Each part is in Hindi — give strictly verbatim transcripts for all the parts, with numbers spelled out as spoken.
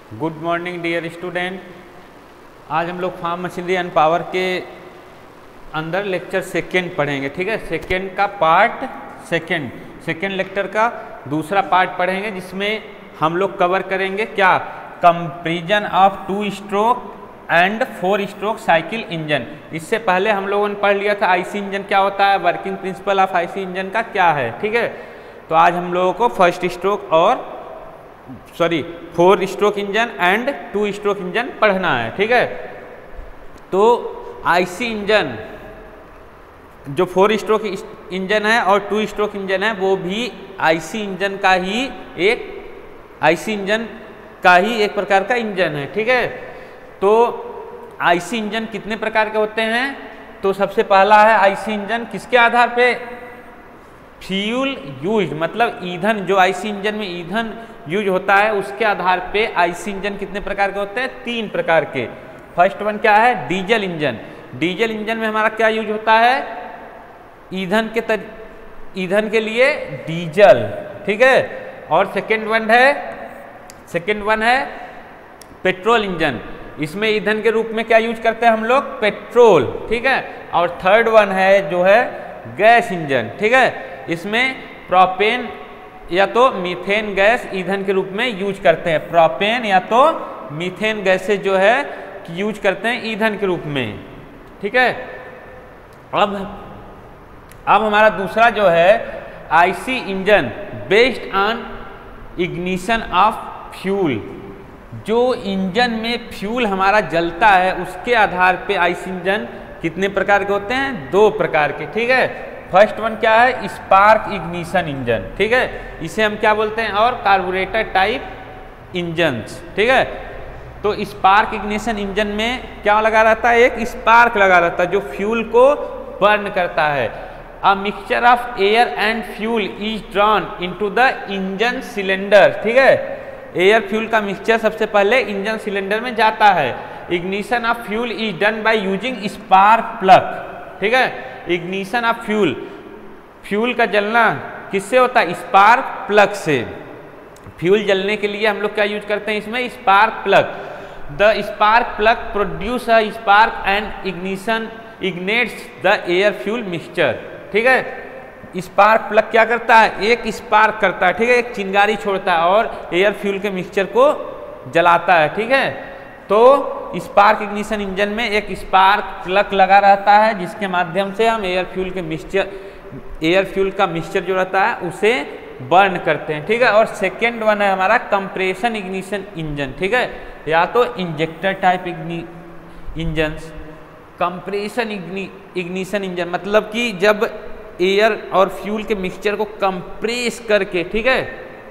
Good morning dear student. आज हम लोग फार्म मशीनरी एंड पावर के अंदर लेक्चर सेकेंड पढ़ेंगे। ठीक है, सेकेंड का पार्ट सेकेंड सेकेंड लेक्चर का दूसरा पार्ट पढ़ेंगे, जिसमें हम लोग कवर करेंगे क्या, comparison of two stroke and four stroke cycle engine. इससे पहले हम लोगों ने पढ़ लिया था आईसी इंजन क्या होता है, working principle of IC engine का क्या है। ठीक है, तो आज हम लोगों को फर्स्ट स्ट्रोक और sorry four stroke engine and two stroke engine पढ़ना है। ठीक है, तो आईसी इंजन जो फोर स्ट्रोक इंजन है और टू स्ट्रोक इंजन है वो भी आईसी इंजन का ही एक आईसी इंजन का ही एक प्रकार का इंजन है। ठीक है, तो आईसी इंजन कितने प्रकार के होते हैं, तो सबसे पहला है आईसी इंजन किसके आधार पे, फ्यूल यूज, मतलब ईंधन, जो आईसी इंजन में ईंधन यूज होता है उसके आधार पे आईसी इंजन कितने प्रकार के होते हैं, तीन प्रकार के। फर्स्ट वन क्या है, डीजल इंजन। डीजल इंजन में हमारा क्या यूज होता है, ईंधन के तर ईंधन के लिए डीजल। ठीक है, और सेकेंड वन है सेकेंड वन है पेट्रोल इंजन। इसमें ईंधन के रूप में क्या यूज करते हैं हम लोग, पेट्रोल। ठीक है, और थर्ड वन है जो है गैस इंजन। ठीक है, इसमें प्रोपेन या तो मीथेन गैस ईंधन के रूप में यूज करते हैं, प्रोपेन या तो मीथेन गैसेज जो है यूज करते हैं ईंधन के रूप में। ठीक है, अब अब हमारा दूसरा जो है IC engine based on ignition of fuel. जो इंजन में फ्यूल हमारा जलता है उसके आधार पे आईसी इंजन कितने प्रकार के होते हैं, दो प्रकार के। ठीक है, फर्स्ट वन क्या है, स्पार्क इग्निशन इंजन। ठीक है, इसे हम क्या बोलते हैं, और कार्बोरेटर टाइप इंजन्स। ठीक है, तो स्पार्क इग्निशन इंजन में क्या लगा रहता है, एक स्पार्क लगा रहता है जो फ्यूल को बर्न करता है। A mixture of air and fuel is drawn into the engine cylinder. ठीक है, एयर फ्यूल का मिक्सचर सबसे पहले इंजन सिलेंडर में जाता है। Ignition of fuel is done by using spark plug. ठीक है, इग्निशन ऑफ फ्यूल, फ्यूल का जलना किससे होता है, स्पार्क प्लग से। फ्यूल जलने के लिए हम लोग क्या यूज करते हैं इसमें, spark plug. The spark plug produce a spark and ignition ignites the air fuel mixture. ठीक है, स्पार्क प्लग क्या करता है, एक स्पार्क करता है। ठीक है, एक चिंगारी छोड़ता है और एयर फ्यूल के मिक्सचर को जलाता है। ठीक है, तो स्पार्क इग्निशन इंजन में एक स्पार्क प्लग लगा रहता है जिसके माध्यम से हम एयर फ्यूल के मिक्सचर एयर फ्यूल का मिक्सचर जो रहता है उसे बर्न करते हैं। ठीक है, और सेकेंड वन है हमारा कंप्रेशन इग्निशन इंजन। ठीक है, या तो injector type engine. Compression ignition engine मतलब कि जब एयर और फ्यूल के मिक्सचर को कंप्रेस करके, ठीक है,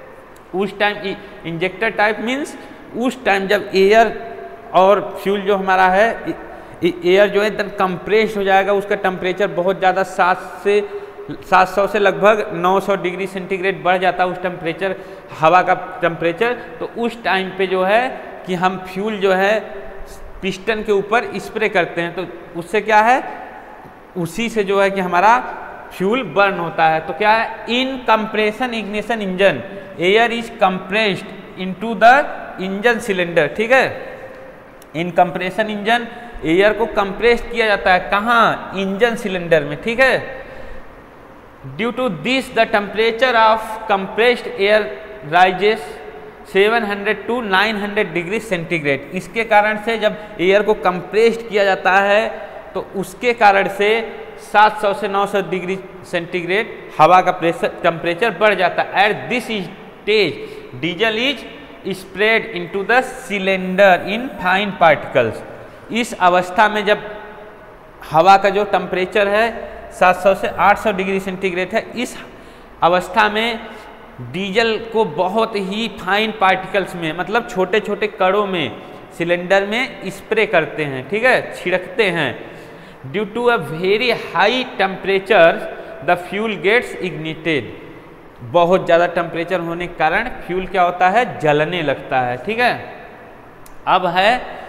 उस टाइम इंजेक्टर टाइप मीन्स उस टाइम जब एयर और फ्यूल जो हमारा है, एयर जो है एकदम कंप्रेस हो जाएगा, उसका टेम्परेचर बहुत ज़्यादा सात से सात सौ से लगभग नौ सौ डिग्री सेंटीग्रेड बढ़ जाता है उस टेम्परेचर, हवा का टेम्परेचर। तो उस टाइम पे जो है कि हम फ्यूल जो है पिस्टन के ऊपर स्प्रे करते हैं, तो उससे क्या है, उसी से जो है कि हमारा फ्यूल बर्न होता है। तो क्या है, in compression ignition engine air is compressed into the engine cylinder. ठीक है, इन कंप्रेशन इंजन एयर को कंप्रेस किया जाता है, कहाँ, इंजन सिलेंडर में। ठीक है, due to this the temperature of compressed air rises seven hundred to nine hundred degree centigrade. इसके कारण से जब एयर को कंप्रेस्ड किया जाता है तो उसके कारण से सात सौ से नौ सौ डिग्री सेंटीग्रेड हवा का प्रेशर टेम्परेचर बढ़ जाता है। At this stage diesel is spread into the cylinder in fine particles. इस अवस्था में जब हवा का जो टेम्परेचर है सात सौ से आठ सौ डिग्री सेंटीग्रेड है, इस अवस्था में डीजल को बहुत ही फाइन पार्टिकल्स में, मतलब छोटे छोटे कणों में सिलेंडर में स्प्रे करते हैं। ठीक है, छिड़कते हैं। Due to a very high temperature the fuel gets ignited. बहुत ज़्यादा टेम्परेचर होने के कारण फ्यूल क्या होता है, जलने लगता है। ठीक है, अब है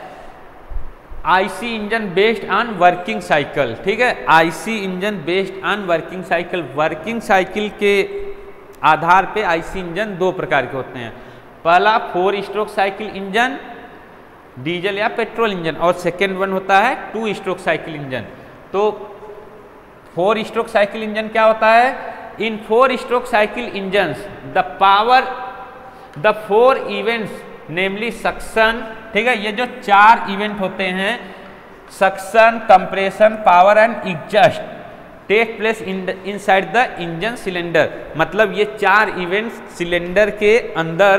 IC engine based on working cycle. ठीक है, IC engine based on working cycle. Working cycle के आधार पे आईसी इंजन दो प्रकार के होते हैं। पहला four stroke cycle engine diesel या पेट्रोल इंजन, और सेकेंड वन होता है टू स्ट्रोक साइकिल इंजन। तो फोर स्ट्रोक साइकिल इंजन क्या होता है? In four stroke cycle engines the power the four events namely suction, ठीक है, ये जो चार इवेंट होते हैं suction, compression, power and exhaust take place in inside the engine cylinder. मतलब ये चार इवेंट्स सिलेंडर के अंदर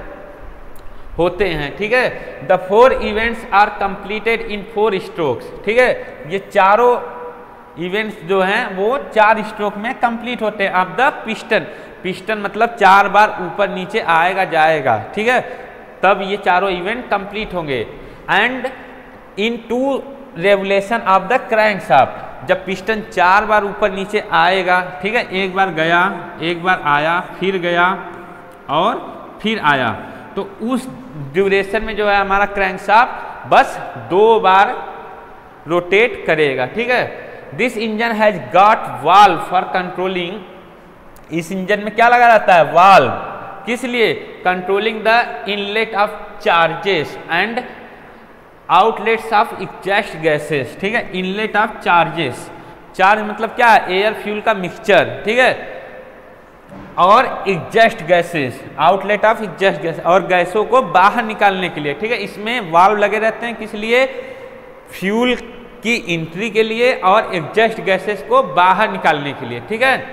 होते हैं, ठीक है। The four events are completed in four strokes, ठीक है। ये चारों इवेंट्स जो हैं वो चार स्ट्रोक में कंप्लीट होते हैं। अब द पिस्टन, पिस्टन मतलब चार बार ऊपर नीचे आएगा जाएगा, ठीक है, तब ये चारों इवेंट कंप्लीट होंगे। And in two revolution of the crankshaft, जब पिस्टन चार बार ऊपर नीचे आएगा, ठीक है, एक बार गया, एक बार आया, फिर गया और फिर आया, तो उस ड्यूरेशन में जो है हमारा क्रैंकशाफ्ट बस दो बार रोटेट करेगा, ठीक है। This engine has got valve for controlling, इस इंजन में क्या लगा रहता है? वाल्व। किस लिए? Controlling the inlet of charges and outlets of exhaust gases, ठीक है। इनलेट ऑफ चार्जेस, चार्ज मतलब क्या है? एयर फ्यूल का मिक्सचर, ठीक है, और exhaust gases, outlet of exhaust gas, और गैसों को बाहर निकालने के लिए, ठीक है। इसमें वाल्व लगे रहते हैं, किस लिए? फ्यूल की एंट्री के लिए और एग्जॉस्ट गैसेस को बाहर निकालने के लिए, ठीक है।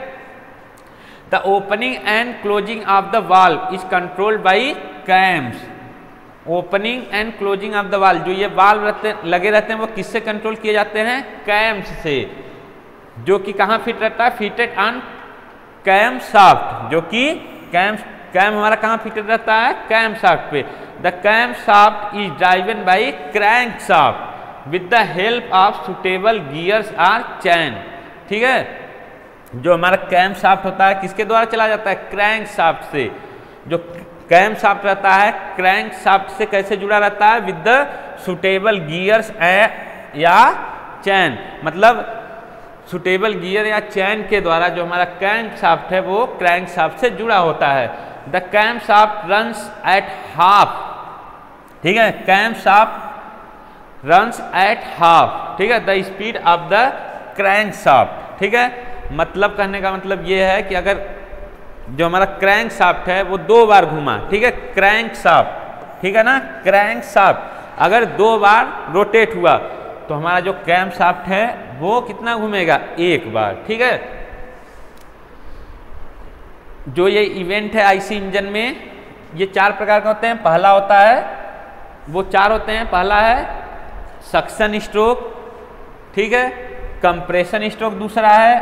The opening and closing of the valve is controlled by cams. Opening and closing of the valve, जो ये वाल्व रहते लगे रहते हैं वो किससे कंट्रोल किए जाते हैं? कैम्स से, जो कि कहाँ फिट रहता है? फिटेड ऑन कैम शाफ्ट, जो कि कैम कैम हमारा कहाँ फिटेड रहता है? कैम शाफ्ट पे। The cam shaft is driven by crank shaft with the help of suitable gears or chain, ठीक है। जो हमारा कैम शाफ्ट होता है किसके द्वारा चला जाता है? क्रैंक शाफ्ट से। जो कैम शाफ्ट रहता है क्रैंक शाफ्ट से कैसे जुड़ा रहता है? विद द सुटेबल गियर्स या चैन, मतलब सुटेबल गियर या चैन के द्वारा जो हमारा क्रैंक शाफ्ट है वो क्रैंक शाफ्ट से जुड़ा होता है। The cam shaft runs at half, ठीक है, cam shaft runs at half, ठीक है, the speed of the crank shaft, ठीक है। मतलब कहने का मतलब ये है कि अगर जो हमारा क्रैंक शाफ्ट है वो दो बार घूमा, ठीक है, क्रैंक शाफ्ट, ठीक है ना, क्रैंक शाफ्ट अगर दो बार रोटेट हुआ तो हमारा जो कैम शाफ्ट है वो कितना घूमेगा? एक बार, ठीक है। जो ये इवेंट है आईसी इंजन में, ये चार प्रकार के होते हैं। पहला होता है, वो चार होते हैं, पहला है सक्शन स्ट्रोक, ठीक है, कंप्रेशन स्ट्रोक दूसरा है,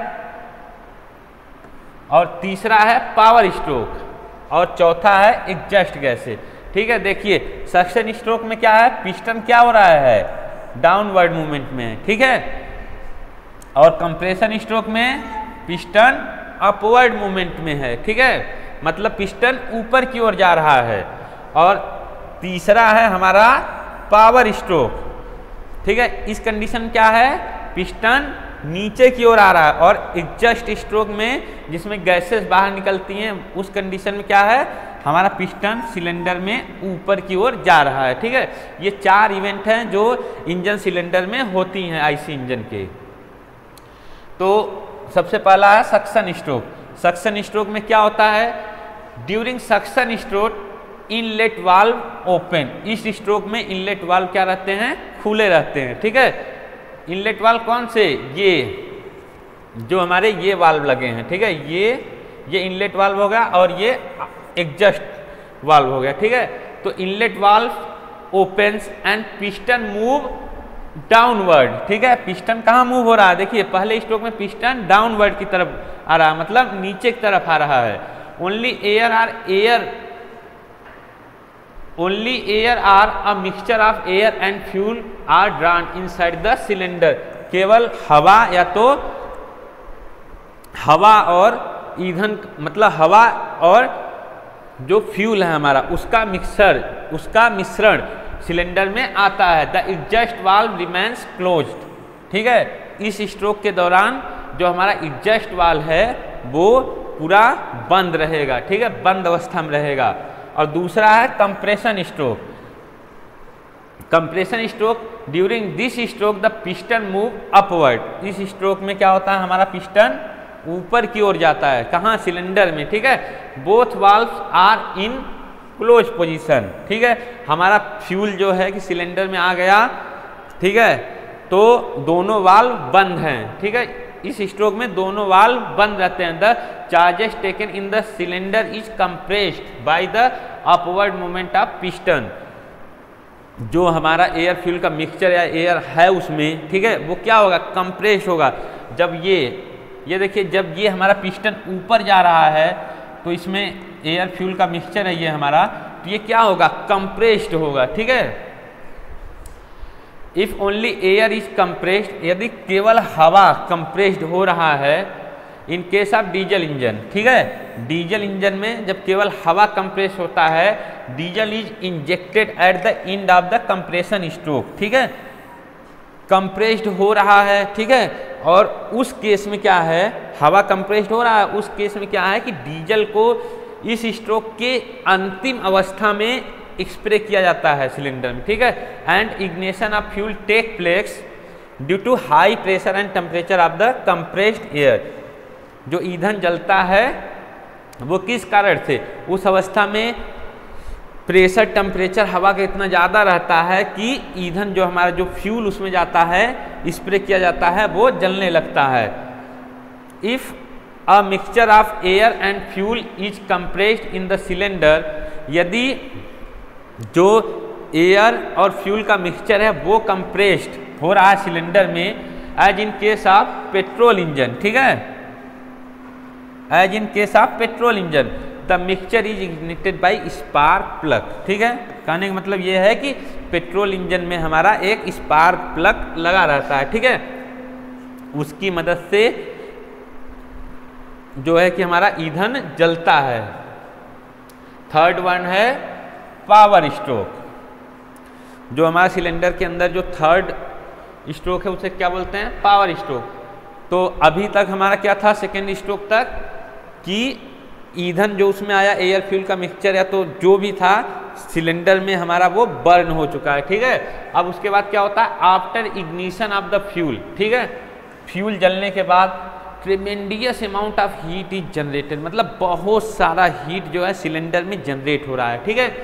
और तीसरा है पावर स्ट्रोक, और चौथा है एग्जॉस्ट गैसेस, ठीक है। देखिए सक्शन स्ट्रोक में क्या है? पिस्टन क्या हो रहा है? डाउनवर्ड मूवमेंट में, ठीक है, और कंप्रेशन स्ट्रोक में पिस्टन अपवर्ड मूवमेंट में है, ठीक है, मतलब पिस्टन ऊपर की ओर जा रहा है। और तीसरा है हमारा पावर स्ट्रोक, ठीक है, इस कंडीशन क्या है? पिस्टन नीचे की ओर आ रहा है। और एग्जॉस्ट स्ट्रोक में जिसमें गैसेस बाहर निकलती हैं, उस कंडीशन में क्या है? हमारा पिस्टन सिलेंडर में ऊपर की ओर जा रहा है, ठीक है। ये चार इवेंट हैं जो इंजन सिलेंडर में होती हैं आईसी इंजन के। तो सबसे पहला है सक्शन स्ट्रोक। सक्शन स्ट्रोक में क्या होता है? During suction stroke inlet valve open, इस स्ट्रोक में इनलेट वाल्व क्या रहते हैं? खुले रहते हैं, ठीक है। इनलेट वाल्व कौन से? ये जो हमारे ये वाल्व लगे हैं, ठीक है, ये ये इनलेट वाल्व हो गया और ये एग्जॉस्ट वाल्व हो गया, ठीक है। तो inlet valve opens and piston move downward, ठीक है। पिस्टन कहाँ मूव हो रहा है? देखिए पहले स्ट्रोक में पिस्टन डाउनवर्ड की तरफ आ रहा है, मतलब नीचे की तरफ आ रहा है। Only air or air only air or a mixture of air and fuel are drawn inside the cylinder. केवल हवा या तो हवा और ईंधन, मतलब हवा और जो फ्यूल है हमारा उसका मिक्सर उसका मिश्रण सिलेंडर में आता है। The exhaust valve remains closed, ठीक है। इस स्ट्रोक के दौरान जो हमारा एग्जॉस्ट वाल्व है वो पूरा बंद रहेगा, ठीक है, बंद अवस्था में रहेगा। और दूसरा है compression stroke. Compression stroke, during this stroke the piston move upward. इस स्ट्रोक में क्या होता है, हमारा पिस्टन ऊपर की ओर जाता है, कहाँ, सिलेंडर में, ठीक है। Both valves are in close position, ठीक है। हमारा फ्यूल जो है कि सिलेंडर में आ गया, ठीक है, तो दोनों वाल्व बंद हैं, ठीक है। इस स्ट्रोक में दोनों वाल्व बंद रहते हैं। The charges taken in the cylinder is compressed by the upward movement of piston. जो हमारा एयर फ्यूल का मिक्सचर या एयर है उसमें, ठीक है, वो क्या होगा, कंप्रेस होगा। जब ये ये देखिए, जब ये हमारा पिस्टन ऊपर जा रहा है तो इसमें एयर फ्यूल का मिक्सचर है ये हमारा, तो ये क्या होगा, कंप्रेस्ड होगा, ठीक है। If only air is compressed, यदि केवल हवा कंप्रेस्ड हो रहा है, in case of diesel engine, ठीक है। डीजल इंजन में जब केवल हवा कंप्रेस होता है, diesel is injected at the end of the compression stroke, ठीक है। कंप्रेस्ड हो रहा है, ठीक है, और उस केस में क्या है, हवा कंप्रेस्ड हो रहा है, उस केस में क्या है कि डीजल को इस स्ट्रोक के अंतिम अवस्था में स्प्रे किया जाता है सिलेंडर में, ठीक है। And ignition of fuel take place due to high pressure and temperature of the compressed air. जो ईंधन जलता है वो किस कारण से, उस अवस्था में प्रेशर टेम्परेचर हवा का इतना ज़्यादा रहता है कि ईंधन जो हमारा जो फ्यूल उसमें जाता है, स्प्रे किया जाता है, वो जलने लगता है। If a mixture of air and fuel is compressed in the cylinder, यदि जो एयर और फ्यूल का मिक्सचर है वो कंप्रेस्ड हो रहा है सिलेंडर में, as in case of petrol engine, ठीक है, as in case of petrol engine the mixture is ignited by spark plug, ठीक है। कहने का मतलब ये है कि पेट्रोल इंजन में हमारा एक स्पार्क प्लग लगा रहता है, ठीक है, उसकी मदद से जो है कि हमारा ईंधन जलता है। थर्ड वन है पावर स्ट्रोक। जो हमारा सिलेंडर के अंदर जो थर्ड स्ट्रोक है उसे क्या बोलते हैं, पावर स्ट्रोक। तो अभी तक हमारा क्या था, सेकेंड स्ट्रोक तक, कि ईंधन जो उसमें आया एयर फ्यूल का मिक्सचर या तो जो भी था सिलेंडर में हमारा वो बर्न हो चुका है, ठीक है। अब उसके बाद क्या होता है, after ignition of the fuel, ठीक है, फ्यूल जलने के बाद tremendous amount of heat is generated, मतलब बहुत सारा हीट जो है सिलेंडर में जनरेट हो रहा है, ठीक है,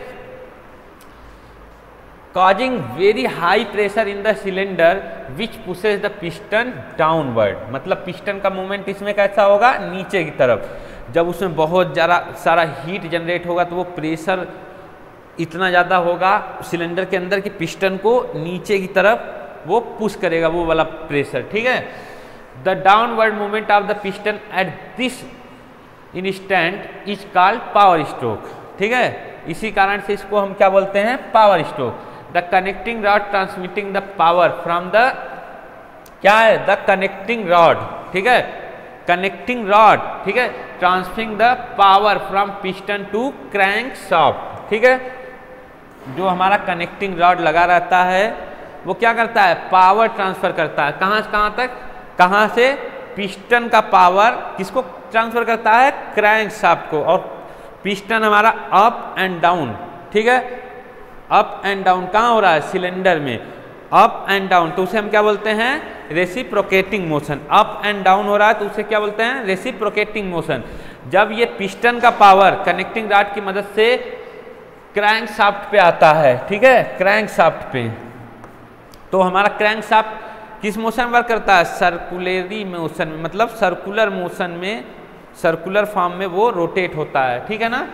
causing very high pressure in the cylinder which pushes the piston downward। मतलब पिस्टन का मूवमेंट इसमें कैसा होगा, नीचे की तरफ। जब उसमें बहुत ज़्यादा सारा हीट जनरेट होगा तो वो प्रेशर इतना ज़्यादा होगा सिलेंडर के अंदर कि पिस्टन को नीचे की तरफ वो पुश करेगा, वो वाला प्रेशर, ठीक है। The downward movement of the piston at this instant is called power stroke, ठीक है। इसी कारण से इसको हम क्या बोलते हैं, power stroke. The connecting rod transmitting the power from the, क्या है, द कनेक्टिंग रॉड, ठीक है, कनेक्टिंग रॉड, ठीक है, transferring the power from piston to crank shaft, ठीक है। जो हमारा कनेक्टिंग रॉड लगा रहता है वो क्या करता है, पावर ट्रांसफर करता है, कहाँ से कहाँ तक, कहाँ से, पिस्टन का पावर किसको ट्रांसफर करता है, क्रैंक शाफ्ट को। और पिस्टन हमारा अप एंड डाउन, ठीक है, अप एंड डाउन कहाँ हो रहा है, सिलेंडर में, अप एंड डाउन, तो उसे हम क्या बोलते हैं, reciprocating motion. Up and down हो रहा है तो उसे क्या बोलते हैं, रेसिप्रोकेटिंग मोशन। जब ये पिस्टन का पावर कनेक्टिंग रॉड की मदद से क्रैंक शाफ्ट पे आता है, ठीक है, क्रैंक शाफ्ट पे, तो हमारा क्रैंक शाफ्ट किस मोशन वर्क करता है, सर्कुलरी मोशन में, मतलब सर्कुलर मोशन में, सर्कुलर फॉर्म में वो रोटेट होता है, ठीक है ना।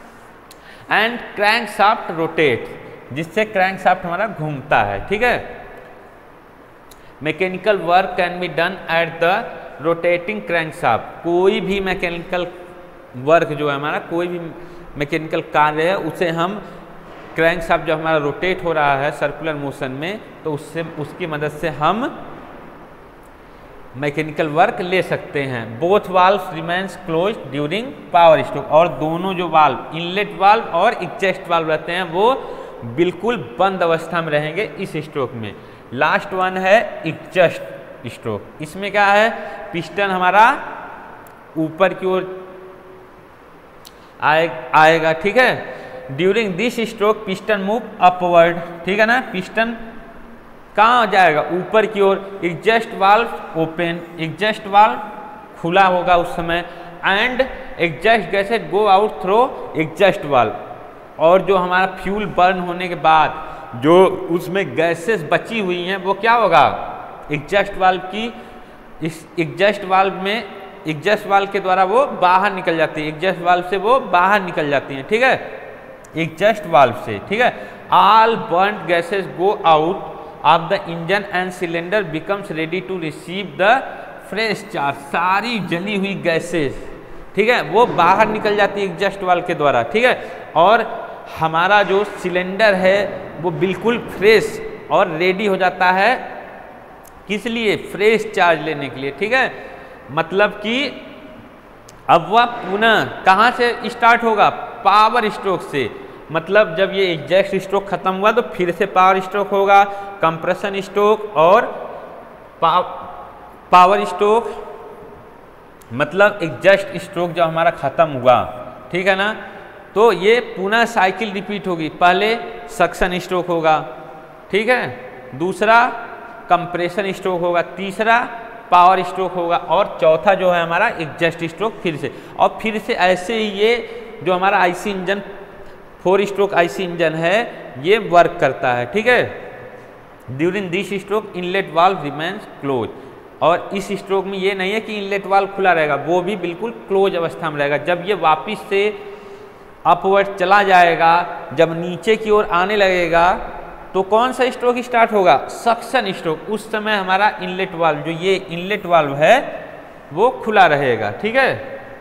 एंड क्रैंक शाफ्ट रोटेट, जिससे क्रैंक शाफ्ट हमारा घूमता है, ठीक है। Mechanical work can be done at the rotating crank shaft. कोई भी मैकेनिकल वर्क जो है हमारा, कोई भी मैकेनिकल कार्य है, उसे हम क्रैंक शाफ्ट जो हमारा रोटेट हो रहा है सर्कुलर मोशन में, तो उससे उसकी मदद से हम मैकेनिकल वर्क ले सकते हैं। Both valve remains close during power stroke, और दोनों जो वाल्व, इनलेट वाल्व और एग्जॉस्ट वाल्व रहते हैं, वो बिल्कुल बंद अवस्था में रहेंगे इस स्ट्रोक में। लास्ट वन है एग्जॉस्ट स्ट्रोक। इसमें क्या है, पिस्टन हमारा ऊपर की ओर आए, आएगा, ठीक है, during this stroke piston move upward, ठीक है ना, पिस्टन कहाँ जाएगा, ऊपर की ओर। Exhaust valve open, exhaust valve खुला होगा उस समय, and exhaust gases go out through exhaust valve, और जो हमारा फ्यूल बर्न होने के बाद जो उसमें गैसेस बची हुई हैं वो क्या होगा, एग्जॉस्ट वाल्व की, इस एग्जॉस्ट वाल्व में एग्जॉस्ट वाल्व के द्वारा वो बाहर निकल जाती है, एग्जॉस्ट वाल्व से वो बाहर निकल जाती हैं, ठीक है, एग्जॉस्ट वाल्व से, ठीक है। All burn gases go out of the engine and cylinder becomes ready to receive the fresh charge, सारी जली हुई गैसेस, ठीक है, वो बाहर निकल जाती है एग्जॉस्ट वाल्व के द्वारा, ठीक है, और हमारा जो सिलेंडर है वो बिल्कुल फ्रेश और रेडी हो जाता है, किस लिए, फ्रेश चार्ज लेने के लिए, ठीक है। मतलब कि अब वह पुनः कहाँ से स्टार्ट होगा, पावर स्ट्रोक से, मतलब जब ये एग्जॉस्ट स्ट्रोक खत्म हुआ तो फिर से पावर स्ट्रोक होगा, कंप्रेशन स्ट्रोक और पाव, पावर स्ट्रोक, मतलब एग्जॉस्ट स्ट्रोक जब हमारा खत्म हुआ, ठीक है ना, तो ये पुनः साइकिल रिपीट होगी। पहले सक्शन स्ट्रोक होगा, ठीक है, दूसरा कंप्रेशन स्ट्रोक होगा, तीसरा पावर स्ट्रोक होगा, और चौथा जो है हमारा एग्जॉस्ट स्ट्रोक फिर से, और फिर से ऐसे ही ये जो हमारा IC engine four stroke IC engine है ये वर्क करता है, ठीक है। During this stroke inlet valve remains close, और इस स्ट्रोक में ये नहीं है कि इनलेट वाल्व खुला रहेगा, वो भी बिल्कुल क्लोज अवस्था में रहेगा। जब ये वापस से अपवर्ड चला जाएगा, जब नीचे की ओर आने लगेगा तो कौन सा स्ट्रोक स्टार्ट होगा, सक्शन स्ट्रोक, उस समय हमारा इनलेट वाल्व, जो ये इनलेट वाल्व है वो खुला रहेगा, ठीक है।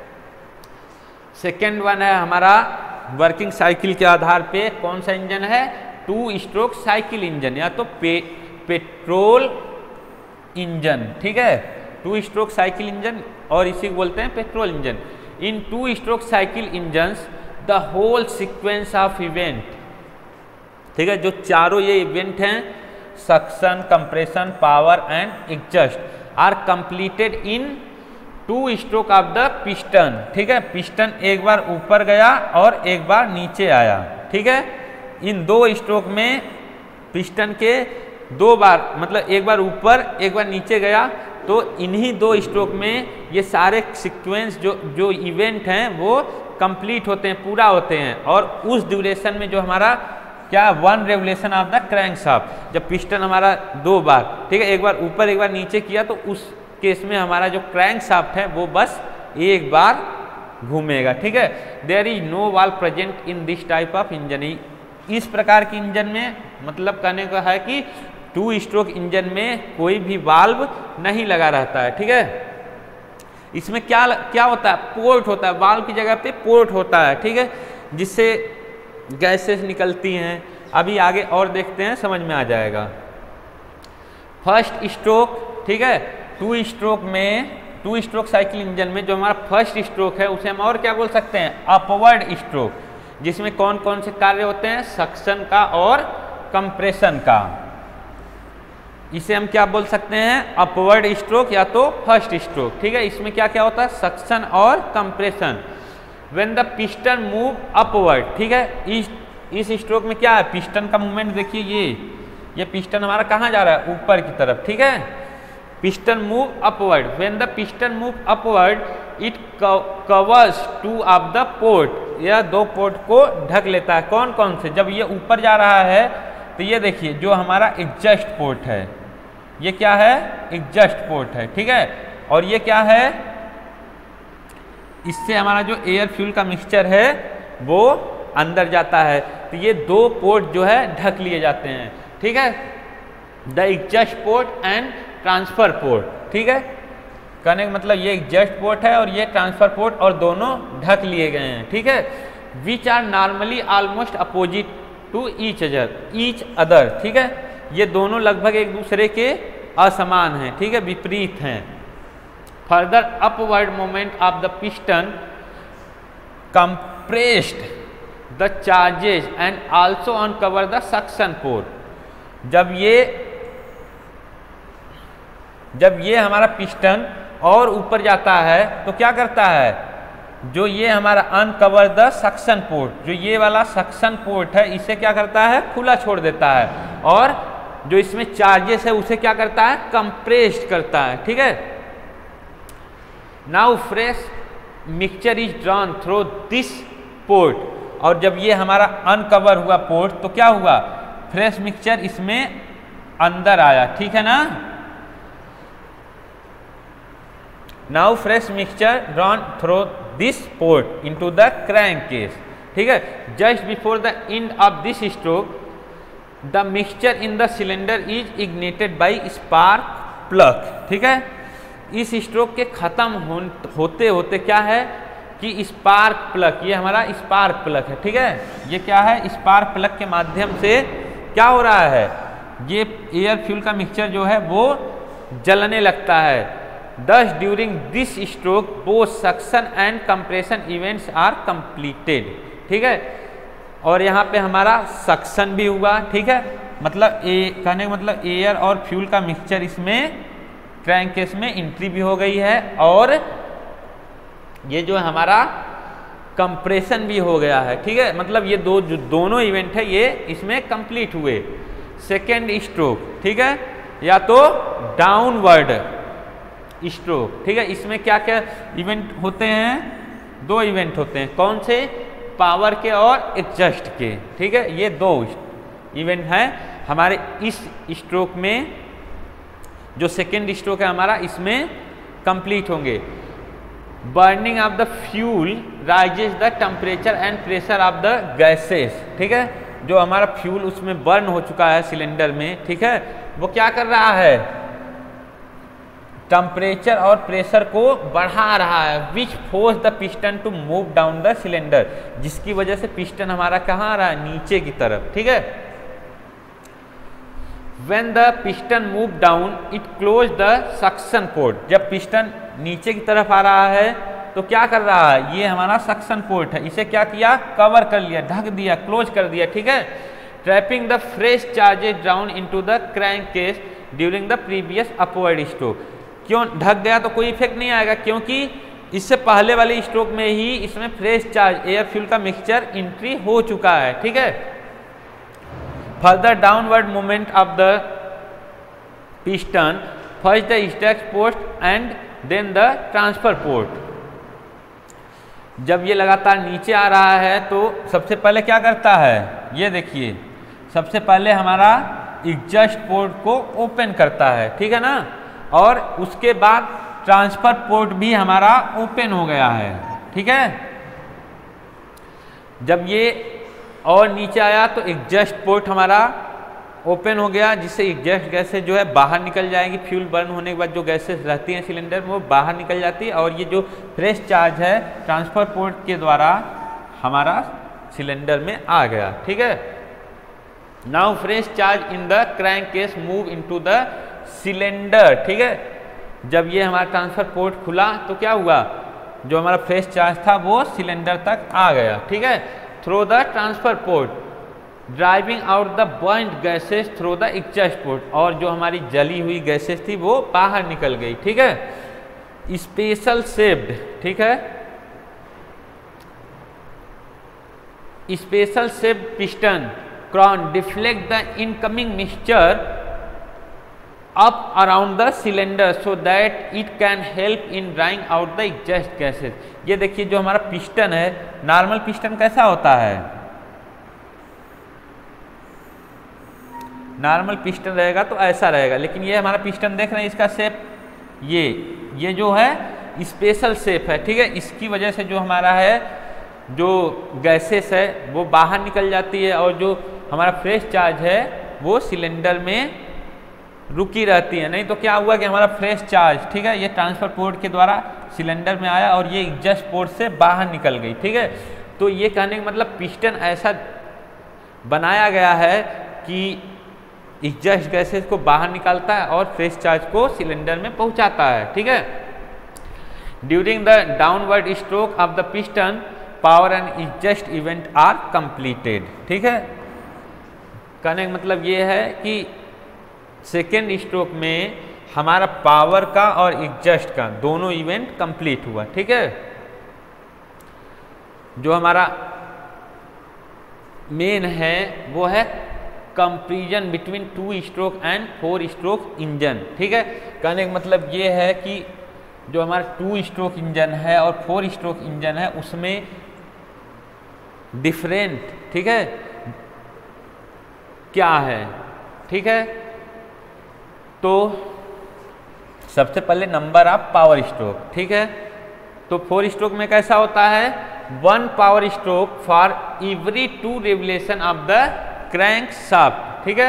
सेकेंड वन है हमारा वर्किंग साइकिल के आधार पे कौन सा इंजन है, टू स्ट्रोक साइकिल इंजन, या तो पे, पेट्रोल इंजन, ठीक है, टू स्ट्रोक साइकिल इंजन, और इसी को बोलते हैं petrol engine. In two stroke cycle engines the whole sequence of event, ठीक है, जो चारों ये इवेंट हैं, suction, compression, power and exhaust, are completed in two stroke of the piston, ठीक है, पिस्टन एक बार ऊपर गया और एक बार नीचे आया, ठीक है। इन दो स्ट्रोक में पिस्टन के दो बार, मतलब एक बार ऊपर एक बार नीचे गया, तो इन्हीं दो स्ट्रोक में ये सारे सीक्वेंस जो जो इवेंट हैं वो कंप्लीट होते हैं, पूरा होते हैं, और उस ड्यूरेशन में जो हमारा क्या, one revolution of the crankshaft, जब पिस्टन हमारा दो बार, ठीक है, एक बार ऊपर एक बार नीचे किया, तो उस केस में हमारा जो क्रैंकशाफ्ट है वो बस एक बार घूमेगा, ठीक है। There is no valve present in this type of engine, इस प्रकार के इंजन में मतलब कहने का है कि टू स्ट्रोक इंजन में कोई भी वाल्व नहीं लगा रहता है, ठीक है। इसमें क्या क्या होता है, पोर्ट होता है, वाल्व की जगह पे पोर्ट होता है, ठीक है, जिससे गैसेस निकलती हैं। अभी आगे और देखते हैं, समझ में आ जाएगा। फर्स्ट स्ट्रोक, ठीक है, टू स्ट्रोक में, टू स्ट्रोक साइकिल इंजन में जो हमारा फर्स्ट स्ट्रोक है उसे हम और क्या बोल सकते हैं, अपवर्ड स्ट्रोक, जिसमें कौन कौन से कार्य होते हैं, सक्शन का और कंप्रेशन का, इसे हम क्या बोल सकते हैं, अपवर्ड स्ट्रोक या तो फर्स्ट स्ट्रोक, ठीक है। इसमें क्या क्या होता है, सक्शन और compression. When the piston move upward, ठीक है, इस इस स्ट्रोक में क्या है, पिस्टन का मूवमेंट देखिए, ये ये पिस्टन हमारा कहाँ जा रहा है, ऊपर की तरफ, ठीक है, piston move upward. When the piston move upward it covers two of the port, यह दो पोर्ट को ढक लेता है, कौन कौन से, जब ये ऊपर जा रहा है तो ये देखिए जो हमारा एग्जॉस्ट पोर्ट है, ये क्या है, एग्जॉस्ट पोर्ट है, ठीक है, और ये क्या है, इससे हमारा जो एयर फ्यूल का मिक्सचर है वो अंदर जाता है, तो ये दो पोर्ट जो है ढक लिए जाते हैं, ठीक है, the exhaust port and transfer port, ठीक है, कहने का मतलब ये एग्जॉस्ट पोर्ट है और ये ट्रांसफर पोर्ट, और दोनों ढक लिए गए हैं, ठीक है। Which are normally almost opposite to each other, each other, ठीक है, ये दोनों लगभग एक दूसरे के असमान हैं, ठीक है, विपरीत हैं। Further upward moment of the piston compressed the charges and also uncover the suction port, जब ये जब ये हमारा पिस्टन और ऊपर जाता है तो क्या करता है, जो ये हमारा अनकवर द सक्शन पोर्ट, जो ये वाला सक्शन पोर्ट है इसे क्या करता है, खुला छोड़ देता है, और जो इसमें चार्जेस है उसे क्या करता है, कंप्रेस्ड करता है। ठीक है। Now fresh mixture is drawn through this port, और जब ये हमारा अनकवर हुआ पोर्ट तो क्या हुआ, फ्रेश मिक्सचर इसमें अंदर आया। ठीक है ना। Now fresh mixture drawn through this port into the crank case. ठीक है। Just before the end of this stroke the mixture in the cylinder is ignited by spark plug. ठीक है। इस स्ट्रोक के खत्म हो, होते होते क्या है कि स्पार्क प्लग, ये हमारा स्पार्क प्लग है। ठीक है। ये क्या है, स्पार्क प्लग के माध्यम से क्या हो रहा है, ये एयर फ्यूल का मिक्सचर जो है वो जलने लगता है। Thus during this stroke both suction and compression events are completed. ठीक है। और यहाँ पे हमारा सक्शन भी हुआ। ठीक है। मतलब ए कहने का मतलब एयर और फ्यूल का मिक्सचर इसमें क्रैंक केस में एंट्री भी हो गई है, और ये जो हमारा कंप्रेशन भी हो गया है। ठीक है। मतलब ये दो जो दोनों इवेंट है ये इसमें कंप्लीट हुए। सेकेंड स्ट्रोक, ठीक है, या तो डाउनवर्ड स्ट्रोक। ठीक है। इसमें क्या क्या इवेंट होते हैं, दो इवेंट होते हैं। कौन से, पावर के और एग्जस्ट के। ठीक है। ये दो इवेंट हैं हमारे इस स्ट्रोक में, जो सेकेंड स्ट्रोक है हमारा इसमें कंप्लीट होंगे। Burning of the fuel raises the temperature and pressure of the gases. ठीक है। जो हमारा फ्यूल उसमें बर्न हो चुका है सिलेंडर में, ठीक है, वो क्या कर रहा है, टेम्परेचर और प्रेशर को बढ़ा रहा है, which force the piston to move down the cylinder, जिसकी वजह से पिस्टन हमारा कहाँ आ रहा है, नीचे की तरफ। ठीक है। When the piston move down, it close the suction port. जब पिस्टन नीचे की तरफ आ रहा है तो क्या कर रहा है, ये हमारा सक्शन पोर्ट है, इसे क्या किया, कवर कर लिया, ढक दिया, क्लोज कर दिया। ठीक है। Trapping the fresh charges down into the crank case during the previous upward stroke. क्यों ढक गया तो कोई इफेक्ट नहीं आएगा, क्योंकि इससे पहले वाले स्ट्रोक में ही इसमें फ्रेश चार्ज एयर फ्यूल का मिक्सचर एंट्री हो चुका है। ठीक है। Further downward movement of the piston, first the stack post and then the transfer port. जब ये लगातार नीचे आ रहा है तो सबसे पहले क्या करता है, ये देखिए, सबसे पहले हमारा एग्जस्ट पोर्ट को ओपन करता है। ठीक है ना। और उसके बाद ट्रांसफर पोर्ट भी हमारा ओपन हो गया है। ठीक है। जब ये और नीचे आया तो एग्जस्ट पोर्ट हमारा ओपन हो गया, जिससे एग्जस्ट गैसेस जो है बाहर निकल जाएंगी। फ्यूल बर्न होने के बाद जो गैसेस रहती हैं सिलेंडर में वो बाहर निकल जाती है, और ये जो फ्रेश चार्ज है ट्रांसफर पोर्ट के द्वारा हमारा सिलेंडर में आ गया। ठीक है। Now fresh charge in the crank case move into the cylinder. ठीक है। जब ये हमारा ट्रांसफर पोर्ट खुला तो क्या हुआ, जो हमारा फ्रेश चार्ज था वो सिलेंडर तक आ गया। ठीक है। Through the transfer port driving out the burned gases through the exhaust port, और जो हमारी जली हुई गैसेस थी वो बाहर निकल गई। ठीक है। स्पेशल शेप्ड, ठीक है, special shaped piston crown deflect the incoming mixture up around the cylinder so that it can help in drawing out the exhaust gases. ये देखिए जो हमारा पिस्टन है, नॉर्मल पिस्टन कैसा होता है, नॉर्मल पिस्टन रहेगा तो ऐसा रहेगा, लेकिन ये हमारा पिस्टन देख रहे हैं, इसका शेप ये ये जो है स्पेशल शेप है। ठीक है। इसकी वजह से जो हमारा है जो गैसेस है वो बाहर निकल जाती है, और जो हमारा फ्रेश चार्ज है वो सिलेंडर में रुकी रहती है। नहीं तो क्या हुआ कि हमारा फ्रेश चार्ज, ठीक है, ये ट्रांसफर पोर्ट के द्वारा सिलेंडर में आया और ये एग्जस्ट पोर्ट से बाहर निकल गई। ठीक है। तो ये कहने का मतलब पिस्टन ऐसा बनाया गया है कि एग्जस्ट गैसेस को बाहर निकालता है और फ्रेश चार्ज को सिलेंडर में पहुंचाता है। ठीक है। During the downward stroke of the piston power and exhaust event are completed. ठीक है। कहने का मतलब ये है कि सेकेंड स्ट्रोक में हमारा पावर का और एग्जस्ट का दोनों इवेंट कंप्लीट हुआ। ठीक है। जो हमारा मेन है वो है comparison between two stroke and four stroke engine. ठीक है, कहने का मतलब ये है कि जो हमारा टू स्ट्रोक इंजन है और फोर स्ट्रोक इंजन है उसमें डिफरेंट, ठीक है, क्या है। ठीक है, तो सबसे पहले नंबर ऑफ पावर स्ट्रोक। ठीक है, तो फोर स्ट्रोक में कैसा होता है, one power stroke for every two revolution of the crank shaft. ठीक है,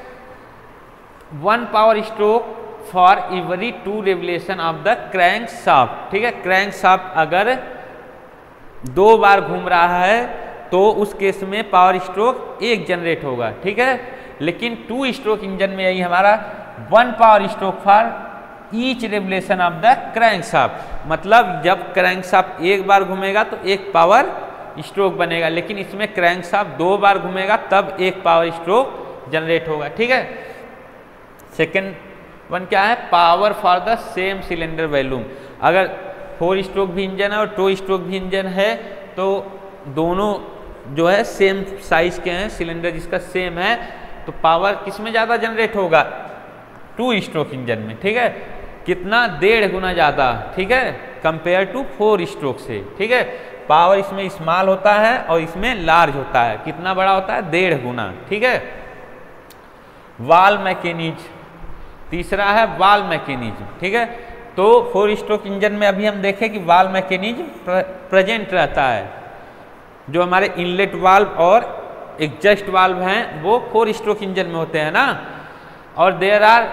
one power stroke for every two revolution of the crank shaft. ठीक है, क्रैंक शाफ्ट अगर दो बार घूम रहा है तो उस केस में पावर स्ट्रोक एक जनरेट होगा। ठीक है, लेकिन टू स्ट्रोक इंजन में यही हमारा one power stroke for each revolution of the crank shaft, मतलब जब क्रैंक शाफ्ट एक बार घूमेगा तो एक पावर स्ट्रोक बनेगा, लेकिन इसमें क्रैंक शाफ्ट दो बार घूमेगा तब एक पावर स्ट्रोक जनरेट होगा। ठीक है, सेकेंड वन क्या है, power for the same cylinder volume. अगर फोर स्ट्रोक भी इंजन है और टू स्ट्रोक भी इंजन है तो दोनों जो है सेम साइज के हैं, सिलेंडर जिसका सेम है, तो पावर किस में ज़्यादा जनरेट होगा, टू स्ट्रोक इंजन में। ठीक है, कितना, डेढ़ गुना ज़्यादा। ठीक है, कंपेयर टू फोर स्ट्रोक से। ठीक है, पावर इसमें स्मॉल होता है और इसमें लार्ज होता है, कितना बड़ा होता है, डेढ़ गुना। ठीक है, वाल मैकेनिज्म, तीसरा है वाल मैकेनिज्म। ठीक है, तो फोर स्ट्रोक इंजन में अभी हम देखें कि वाल मैकेनिज्म प्र, प्रेजेंट रहता है। जो हमारे इनलेट वाल्व और एग्जस्ट वाल्व हैं वो फोर स्ट्रोक इंजन में होते हैं ना, और there are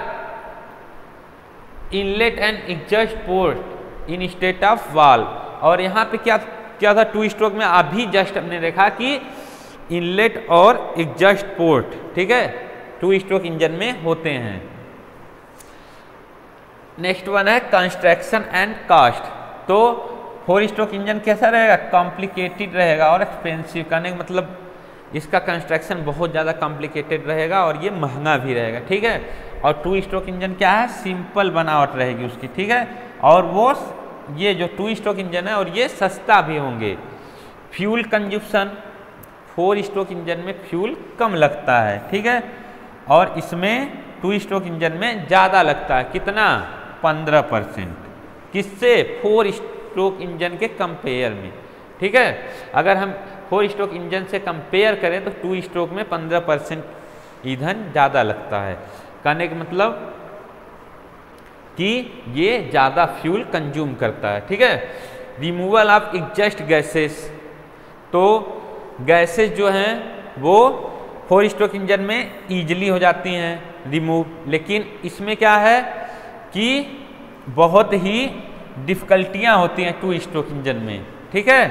inlet and exhaust port instead of valve. और यहाँ पे क्या क्या था टू स्ट्रोक में, अभी जस्ट हमने देखा कि इनलेट और एग्जस्ट पोर्ट, ठीक है, टू स्ट्रोक इंजन में होते हैं। नेक्स्ट वन है कंस्ट्रक्शन एंड कॉस्ट। तो फोर स्ट्रोक इंजन कैसा रहेगा, कॉम्प्लिकेटेड रहेगा और एक्सपेंसिव। कहने का मतलब इसका कंस्ट्रक्शन बहुत ज़्यादा कॉम्प्लिकेटेड रहेगा और ये महंगा भी रहेगा। ठीक है, और टू स्ट्रोक इंजन क्या है, सिंपल बनावट रहेगी उसकी। ठीक है, और वो ये जो टू स्ट्रोक इंजन है और ये सस्ता भी होंगे। Fuel consumption, four stroke engine में फ्यूल कम लगता है। ठीक है, और इसमें टू स्ट्रोक इंजन में ज़्यादा लगता है, कितना, पंद्रह परसेंट, किससे, फोर स्ट्रोक इंजन के कंपेयर में। ठीक है, अगर हम फोर स्ट्रोक इंजन से कंपेयर करें तो टू स्ट्रोक में पंद्रह परसेंट ईंधन ज़्यादा लगता है। कहने का मतलब कि ये ज़्यादा फ्यूल कंज्यूम करता है। ठीक है, रिमूवल ऑफ एग्जस्ट गैसेस, तो गैसेस जो हैं वो फोर स्ट्रोक इंजन में ईजिली हो जाती हैं रिमूव, लेकिन इसमें क्या है कि बहुत ही डिफ़िकल्टियाँ होती हैं टू स्ट्रोक इंजन में। ठीक है,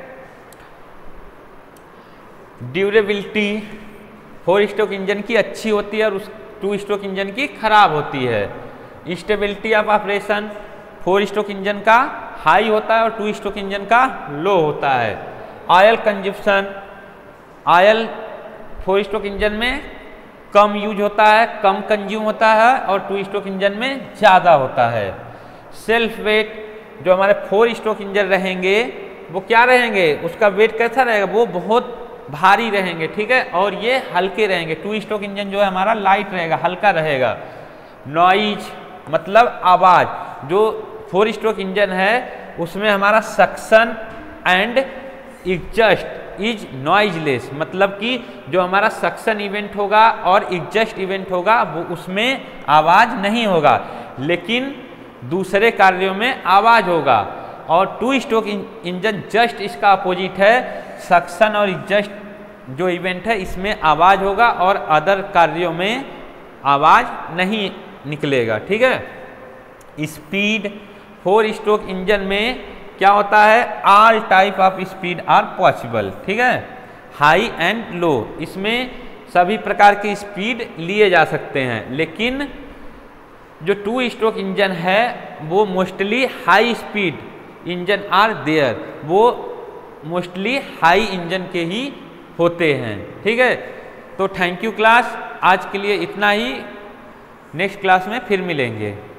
ड्यूरेबिलिटी फोर स्ट्रोक इंजन की अच्छी होती है और उस टू स्ट्रोक इंजन की खराब होती है। Stability of operation, four stroke engine का हाई होता है और टू स्ट्रोक इंजन का लो होता है। Oil consumption, oil four stroke engine में कम यूज होता है, कम कंज्यूम होता है और टू स्ट्रोक इंजन में ज़्यादा होता है। सेल्फ वेट, जो हमारे फोर स्ट्रोक इंजन रहेंगे वो क्या रहेंगे, उसका वेट कैसा रहेगा, वो बहुत भारी रहेंगे। ठीक है, और ये हल्के रहेंगे। टू स्ट्रोक इंजन जो है हमारा लाइट रहेगा, हल्का रहेगा। नॉइज मतलब आवाज़, जो फोर स्ट्रोक इंजन है उसमें हमारा suction and exhaust is noiseless, मतलब कि जो हमारा सक्शन इवेंट होगा और एग्जस्ट इवेंट होगा वो उसमें आवाज़ नहीं होगा, लेकिन दूसरे कार्यों में आवाज़ होगा। और टू स्ट्रोक इंजन जस्ट इसका अपोजिट है, सक्शन और एग्जस्ट जो इवेंट है इसमें आवाज़ होगा और अदर कार्यों में आवाज़ नहीं निकलेगा। ठीक है, स्पीड, फोर स्ट्रोक इंजन में क्या होता है, all type of speed are possible. ठीक है, हाई एंड लो, इसमें सभी प्रकार की स्पीड लिए जा सकते हैं, लेकिन जो टू स्ट्रोक इंजन है वो mostly high speed engine are there, वो मोस्टली हाई इंजन के ही होते हैं। ठीक है, तो थैंक यू क्लास, आज के लिए इतना ही, नेक्स्ट क्लास में फिर मिलेंगे।